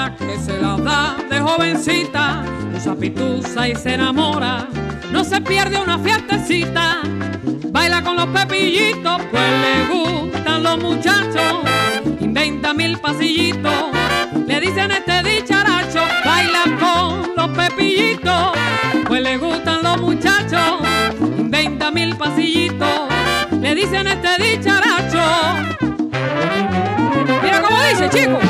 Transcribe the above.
muchacha que se la da de jovencita, usa pitusa y se enamora, no se pierde una fiestecita, baila con los pepillitos, pues le gustan los muchachos, inventa mil pasillitos, le dicen este dicharacho, baila con los pepillitos, pues le gustan los muchachos, inventa mil pasillitos, le dicen este dicharacho. Mira cómo dice, chico.